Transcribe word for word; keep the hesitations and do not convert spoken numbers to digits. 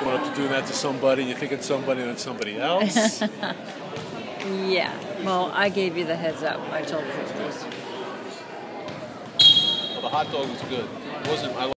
coming up to doing that to somebody, you think it's somebody and it's somebody else. Yeah. Well, I gave you the heads up. I told you it was. Well, the hot dog was good. It wasn't. I